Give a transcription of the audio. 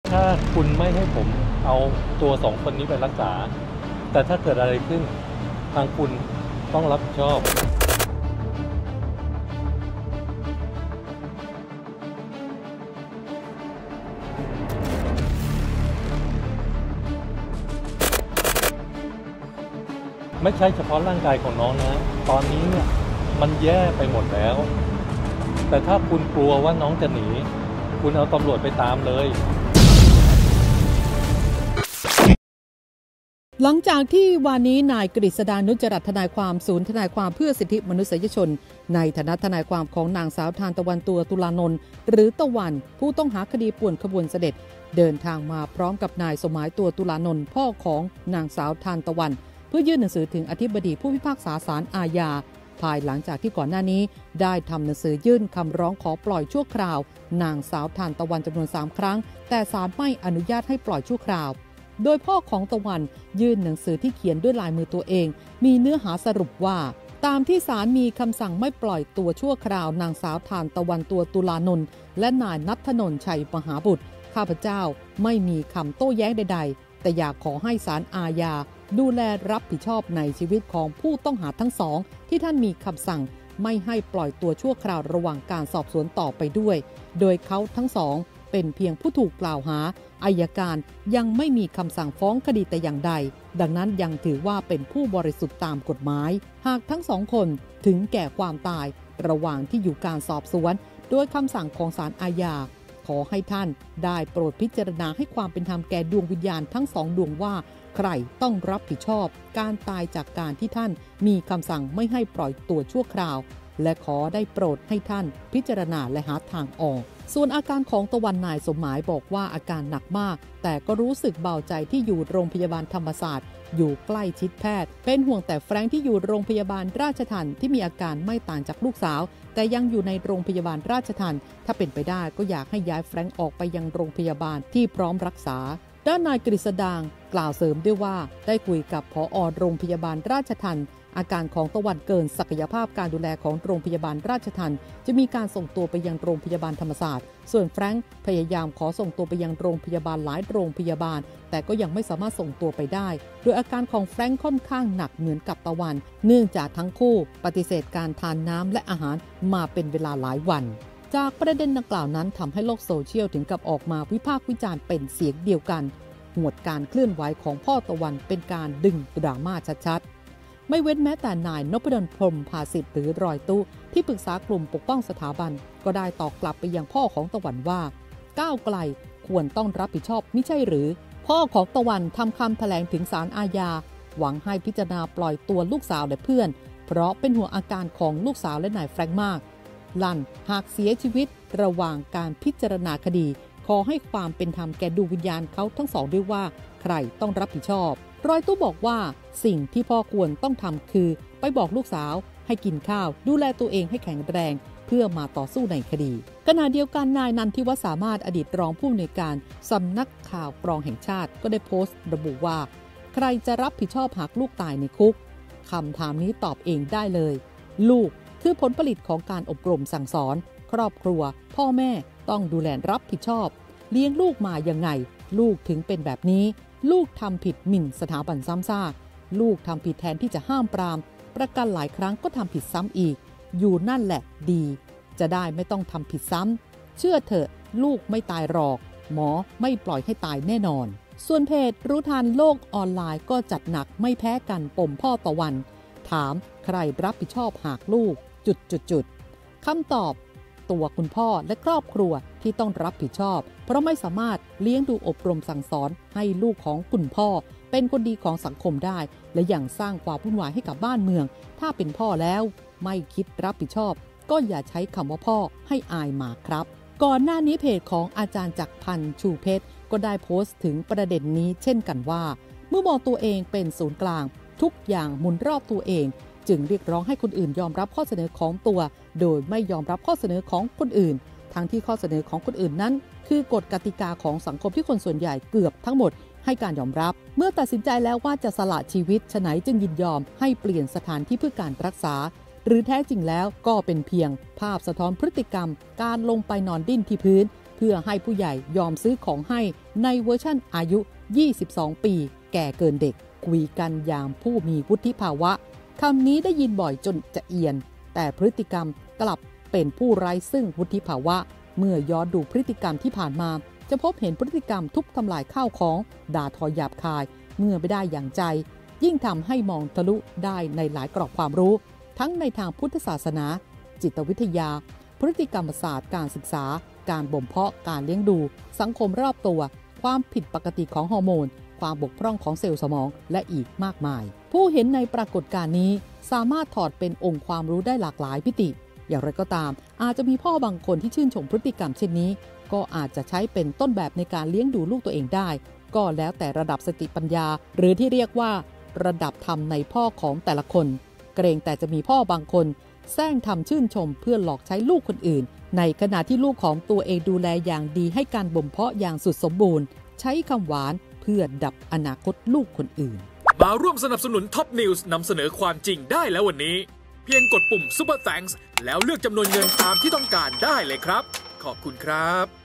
ถ้าคุณไม่ให้ผมเอาตัวสองคนนี้ไปรักษาแต่ถ้าเกิดอะไรขึ้นทางคุณต้องรับผิดชอบไม่ใช่เฉพาะร่างกายของน้องนะตอนนี้เนี่ยมันแย่ไปหมดแล้วแต่ถ้าคุณกลัวว่าน้องจะหนีคุณเอาตำรวจไปตามเลยหลังจากที่วันนี้นายกฤษดา นุจจรัตน์ทนายความศูนย์ทนายความเพื่อสิทธิมนุษยชนในฐานะทนายความของนางสาวทานตะวันตัวตุลานนท์หรือตะวันผู้ต้องหาคดีป่วนขบวนเสด็จเดินทางมาพร้อมกับนายสมหมายตัวตุลานนท์พ่อของนางสาวทานตะวันเพื่อยื่นหนังสือถึงอธิบดีผู้พิพากษาศาลอาญาภายหลังจากที่ก่อนหน้านี้ได้ทำหนังสือยื่นคำร้องขอปล่อยชั่วคราวนางสาวทานตะวันจำนวน3ครั้งแต่ศาลไม่อนุญาตให้ปล่อยชั่วคราวโดยพ่อของตะวันยื่นหนังสือที่เขียนด้วยลายมือตัวเองมีเนื้อหาสรุปว่าตามที่ศาลมีคำสั่งไม่ปล่อยตัวชั่วคราวนางสาวทานตะวันตัวตุลานนท์และนายณัฐนนท์ชัยมหาบุตรข้าพเจ้าไม่มีคำโต้แย้งใดๆแต่อยากขอให้ศาลอาญาดูแลรับผิดชอบในชีวิตของผู้ต้องหาทั้งสองที่ท่านมีคำสั่งไม่ให้ปล่อยตัวชั่วคราวระหว่างการสอบสวนต่อไปด้วยโดยเขาทั้งสองเป็นเพียงผู้ถูกกล่าวหาอัยการยังไม่มีคำสั่งฟ้องคดีแต่อย่างใดดังนั้นยังถือว่าเป็นผู้บริสุทธิ์ตามกฎหมายหากทั้งสองคนถึงแก่ความตายระหว่างที่อยู่การสอบสวนโดยคำสั่งของศาลอาญาขอให้ท่านได้โปรดพิจารณาให้ความเป็นธรรมแก่ดวงวิญญาณทั้งสองดวงว่าใครต้องรับผิดชอบการตายจากการที่ท่านมีคำสั่งไม่ให้ปล่อยตัวชั่วคราวและขอได้โปรดให้ท่านพิจารณาและหาทางออกส่วนอาการของตะวันนายสมหมายบอกว่าอาการหนักมากแต่ก็รู้สึกเบาใจที่อยู่โรงพยาบาลธรรมศาสตร์อยู่ใกล้ชิดแพทย์เป็นห่วงแต่แฟรงค์ที่อยู่โรงพยาบาลราชทัณฑ์ที่มีอาการไม่ต่างจากลูกสาวแต่ยังอยู่ในโรงพยาบาลราชทัณฑ์ถ้าเป็นไปได้ก็อยากให้ย้ายแฟรงค์ออกไปยังโรงพยาบาลที่พร้อมรักษาด้านนายกฤษดางกล่าวเสริมด้วยว่าได้คุยกับผอ.โรงพยาบาลราชทัณฑ์อาการของตะวันเกินศักยภาพการดูแลของโรงพยาบาลราชทัณฑ์จะมีการส่งตัวไปยังโรงพยาบาลธรรมศาสตร์ส่วนแฟรงค์พยายามขอส่งตัวไปยังโรงพยาบาลหลายโรงพยาบาลแต่ก็ยังไม่สามารถส่งตัวไปได้โดยอาการของแฟรงค์ค่อนข้างหนักเหมือนกับตะวันเนื่องจากทั้งคู่ปฏิเสธการทานน้ำและอาหารมาเป็นเวลาหลายวันจากประเด็นดังกล่าวนั้นทำให้โลกโซเชียลถึงกับออกมาวิพากษ์วิจารณ์เป็นเสียงเดียวกันหวดการเคลื่อนไหวของพ่อตะวันเป็นการดึงดราม่าชัดๆไม่เว้นแม้แต่นายนพดลพรหมภาสิทธิ์หรือรอยตู้ที่ปรึกษากลุ่มปกป้องสถาบันก็ได้ตอบกลับไปยังพ่อของตะวันว่าก้าวไกลควรต้องรับผิดชอบมิใช่หรือพ่อของตะวันทำคำแถลงถึงศาลอาญาหวังให้พิจารณาปล่อยตัวลูกสาวและเพื่อนเพราะเป็นห่วงอาการของลูกสาวและนายแฟรงค์มากลั่นหากเสียชีวิตระหว่างการพิจารณาคดีขอให้ความเป็นธรรมแก่ดวงวิญญาณเขาทั้งสองด้วยว่าใครต้องรับผิดชอบรอยตู้บอกว่าสิ่งที่พ่อควรต้องทำคือไปบอกลูกสาวให้กินข้าวดูแลตัวเองให้แข็งแรงเพื่อมาต่อสู้ในคดีขณะเดียวกันนายนันทิวัฒน์สามารถอดีตรองผู้อำนวยการสำนักข่าวกรองแห่งชาติก็ได้โพสต์ระบุว่าใครจะรับผิดชอบหากลูกตายในคุกคำถามนี้ตอบเองได้เลยลูกคือผลผลิตของการอบรมสั่งสอนครอบครัวพ่อแม่ต้องดูแลรับผิดชอบเลี้ยงลูกมายังไงลูกถึงเป็นแบบนี้ลูกทำผิดหมิ่นสถาบันซ้ำซากลูกทำผิดแทนที่จะห้ามปรามประกันหลายครั้งก็ทำผิดซ้ำอีกอยู่นั่นแหละดีจะได้ไม่ต้องทำผิดซ้ำเชื่อเถอะลูกไม่ตายหรอกหมอไม่ปล่อยให้ตายแน่นอนส่วนเพจรู้ทันโลกออนไลน์ก็จัดหนักไม่แพ้กันปมพ่อตะวันถามใครรับผิดชอบหากลูกคำตอบตัวคุณพ่อและครอบครัวที่ต้องรับผิดชอบเพราะไม่สามารถเลี้ยงดูอบรมสั่งสอนให้ลูกของคุณพ่อเป็นคนดีของสังคมได้และยังสร้างความวุ่นวายให้กับบ้านเมืองถ้าเป็นพ่อแล้วไม่คิดรับผิดชอบก็อย่าใช้คำว่าพ่อให้อายมาครับก่อนหน้านี้เพจของอาจารย์จักรพันธ์ชูเพชรก็ได้โพสต์ถึงประเด็นนี้เช่นกันว่าเมื่อมองตัวเองเป็นศูนย์กลางทุกอย่างหมุนรอบตัวเองจึงเรียกร้องให้คนอื่นยอมรับข้อเสนอของตัวโดยไม่ยอมรับข้อเสนอของคนอื่นทั้งที่ข้อเสนอของคนอื่นนั้นคือกฎกติกาของสังคมที่คนส่วนใหญ่เกือบทั้งหมดให้การยอมรับเมื่อตัดสินใจแล้วว่าจะสละชีวิตฉะไหนจึงยินยอมให้เปลี่ยนสถานที่เพื่อการรักษาหรือแท้จริงแล้วก็เป็นเพียงภาพสะท้อนพฤติกรรมการลงไปนอนดิ้นที่พื้นพื่อให้ผู้ใหญ่ยอมซื้อของให้ในเวอร์ชั่นอายุ 22 ปี แก่เกินเด็กคุยกันอย่างผู้มีวุฒิภาวะคำนี้ได้ยินบ่อยจนจะเอียนแต่พฤติกรรมกลับเป็นผู้ไร้ซึ่งวุฒิภาวะเมื่อย้อนดูพฤติกรรมที่ผ่านมาจะพบเห็นพฤติกรรมทุบทำลายข้าวของด่าทอหยาบคายเมื่อไม่ได้อย่างใจยิ่งทำให้มองทะลุได้ในหลายกรอบความรู้ทั้งในทางพุทธศาสนาจิตวิทยาพฤติกรรมศาสตร์การศึกษาการบ่มเพาะการเลี้ยงดูสังคมรอบตัวความผิดปกติของฮอร์โมนความบกพร่องของเซลล์สมองและอีกมากมายผู้เห็นในปรากฏการณ์นี้สามารถถอดเป็นองค์ความรู้ได้หลากหลายมิติอย่างไรก็ตามอาจจะมีพ่อบางคนที่ชื่นชมพฤติกรรมเช่นนี้ก็อาจจะใช้เป็นต้นแบบในการเลี้ยงดูลูกตัวเองได้ก็แล้วแต่ระดับสติปัญญาหรือที่เรียกว่าระดับธรรมในพ่อของแต่ละคนเกรงแต่จะมีพ่อบางคนแซงทำชื่นชมเพื่อหลอกใช้ลูกคนอื่นในขณะที่ลูกของตัวเองดูแลอย่างดีให้การบ่มเพาะอย่างสุดสมบูรณ์ใช้คำหวานเพื่อดับอนาคตลูกคนอื่นมาร่วมสนับสนุนท็อปนิวส์นำเสนอความจริงได้แล้ววันนี้เพียงกดปุ่ม Super Thanks แล้วเลือกจำนวนเงินตามที่ต้องการได้เลยครับขอบคุณครับ